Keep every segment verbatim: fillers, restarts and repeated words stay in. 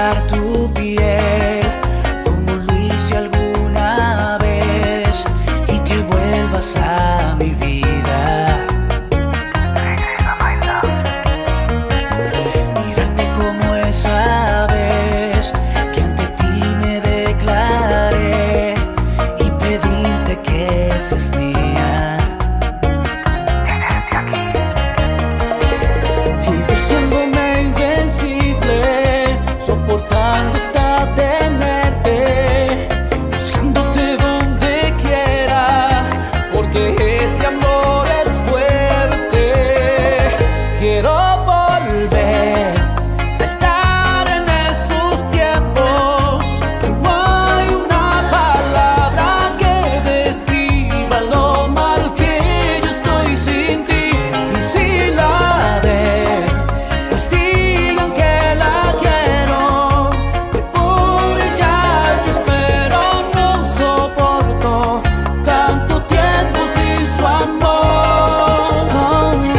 tocar tu piel como lo hice alguna vez y que vuelvas a mi vida. Regresa, my love. Mirarte como esa vez que ante ti me declaré y pedirte que seas mía. Tenerte aquí. Y diciéndome invencible, soportando hasta tenerte, buscándote donde quiera, porque este amor es fuerte. Quiero volver a estar en esos tiempos, que no hay una palabra que describa lo mal que yo estoy sin ti. Y si la ven, pues digan que la quiero, que por ella yo espero. No soporto tanto tiempo sin su amor. Oh, no.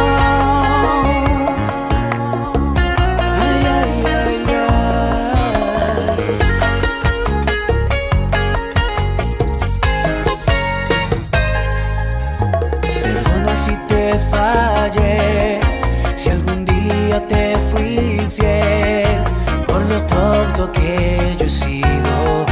Ay, ay, ay, ay. Perdona si te fallé, si algún día te fui infiel, por lo tonto que yo he sido.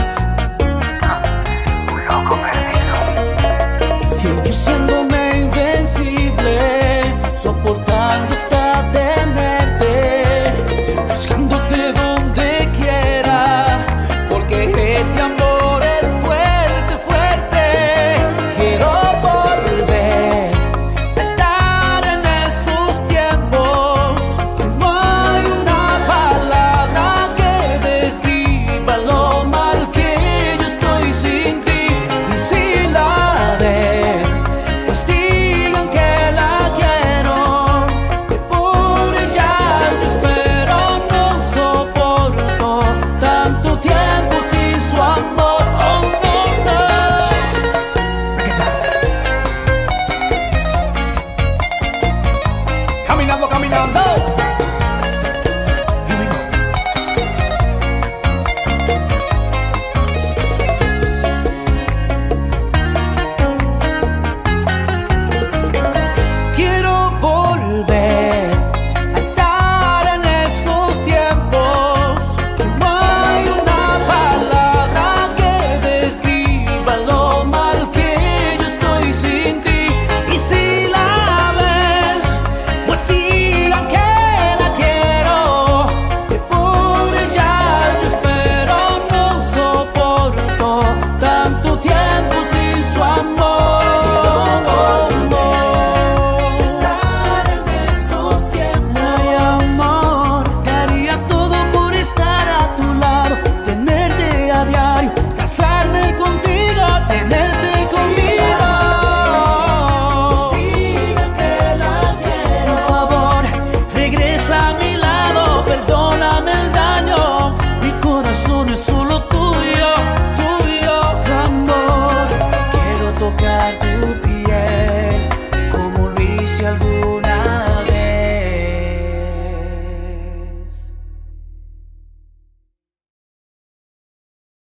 Un loco perdido. Y yo siéndome invencible, soportando hasta tenerte, buscándote donde quiera, porque este amor es fuerte, fuerte. Quiero volver a estar en esos tiempos, que no hay una palabra que describa lo mal que yo estoy sin ti. Y si la ven, pues digan que la quiero, que por ella yo espero. No soporto tanto tiempo sin su amor. Oh, no, no. Caminando, caminando.